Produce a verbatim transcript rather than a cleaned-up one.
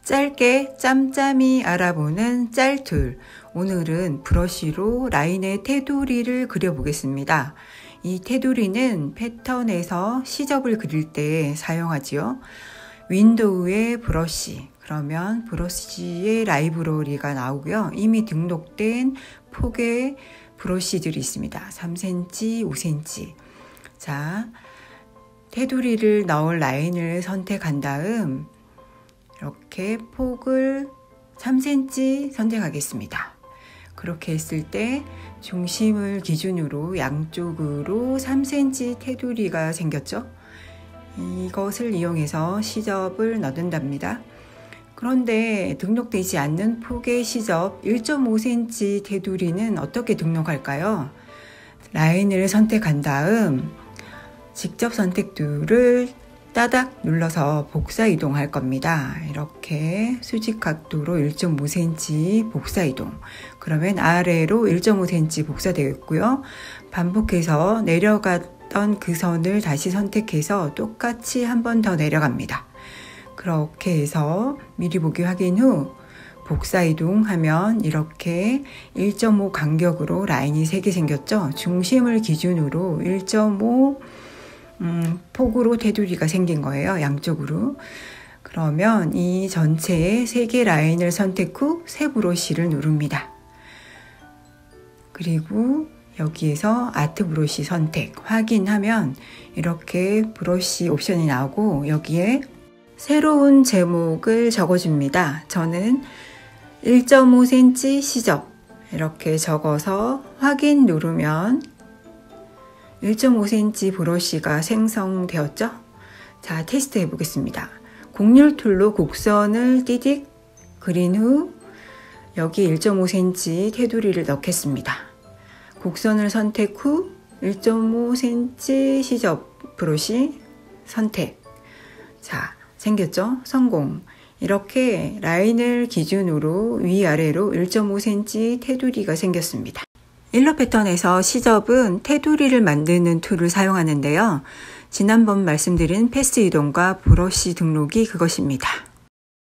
짧게 짬짬이 알아보는 짤툴. 오늘은 브러쉬로 라인의 테두리를 그려보겠습니다. 이 테두리는 패턴에서 시접을 그릴 때 사용하지요. 윈도우의 브러쉬, 그러면 브러쉬의 라이브러리가 나오고요. 이미 등록된 폭의 브러쉬들이 있습니다. 삼 센티미터, 오 센티미터. 자, 테두리를 넣을 라인을 선택한 다음 이렇게 폭을 삼 센티미터 선택하겠습니다. 그렇게 했을 때 중심을 기준으로 양쪽으로 삼 센티미터 테두리가 생겼죠. 이것을 이용해서 시접을 넣는답니다. 그런데 등록되지 않는 폭의 시접 일 점 오 센티미터 테두리는 어떻게 등록할까요? 라인을 선택한 다음 직접 선택도를 따닥 눌러서 복사 이동할 겁니다. 이렇게 수직 각도로 일 점 오 센티미터 복사 이동. 그러면 아래로 일 점 오 센티미터 복사 되겠고요. 반복해서 내려갔던 그 선을 다시 선택해서 똑같이 한 번 더 내려갑니다. 그렇게 해서 미리 보기 확인 후 복사 이동하면 이렇게 일 점 오 간격으로 라인이 세 개 생겼죠. 중심을 기준으로 일 점 오 음, 폭으로 테두리가 생긴 거예요. 양쪽으로. 그러면 이 전체의 세 개 라인을 선택 후 새 브러쉬를 누릅니다. 그리고 여기에서 아트 브러쉬 선택 확인하면 이렇게 브러쉬 옵션이 나오고 여기에 새로운 제목을 적어줍니다. 저는 일 점 오 센티미터 시접 이렇게 적어서 확인 누르면 일 점 오 센티미터 브러쉬가 생성되었죠? 자, 테스트 해보겠습니다. 곡률 툴로 곡선을 띠딕 그린 후 여기 일 점 오 센티미터 테두리를 넣겠습니다. 곡선을 선택 후 일 점 오 센티미터 시접 브러쉬 선택. 자, 생겼죠? 성공. 이렇게 라인을 기준으로 위아래로 일 점 오 센티미터 테두리가 생겼습니다. 일러 패턴에서 시접은 테두리를 만드는 툴을 사용하는데요. 지난번 말씀드린 패스 이동과 브러쉬 등록이 그것입니다.